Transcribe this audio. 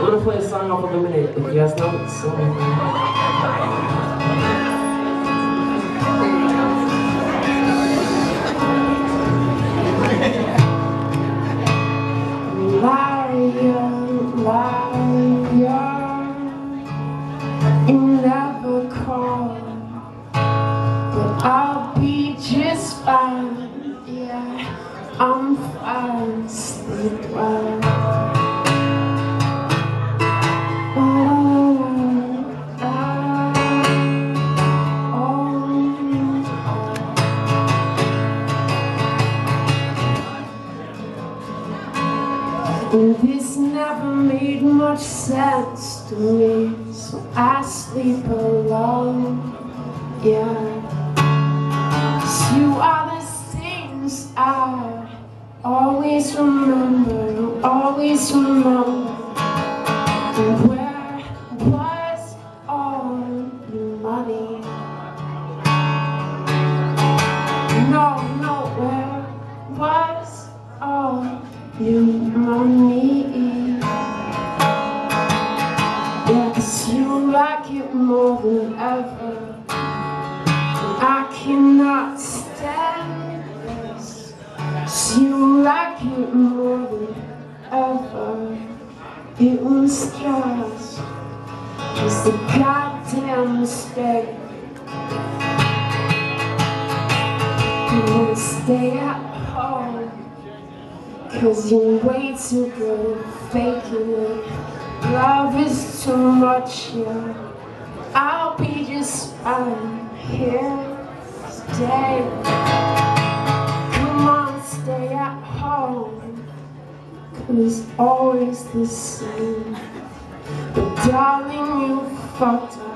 gonna play a song off of Lemonade. If you guys know it, sing it. Lydia, Lydia, you never call, but I'll be just fine. Yeah, I'm fine, sleep well. This never made much sense to me, so I sleep alone, yeah. 'Cause you are the things I always remember, always remember. And where was all your money? No, where was all your money? Yeah, 'cause you like it more than ever. I cannot stand this. 'Cause you like it more than ever. It was just a goddamn mistake. You wanna stay at home 'cause you're way too good at faking it. Love is too much, yeah. I'll be just fine here today. Come on, stay at home, 'cause it's always the same. But darling, you fucked up.